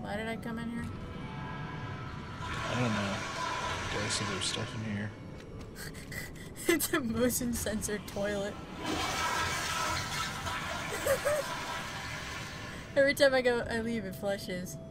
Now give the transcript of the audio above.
Why did I come in here? I don't know. Did I see there's stuff in here? It's a motion sensor toilet. Every time I leave, it flushes.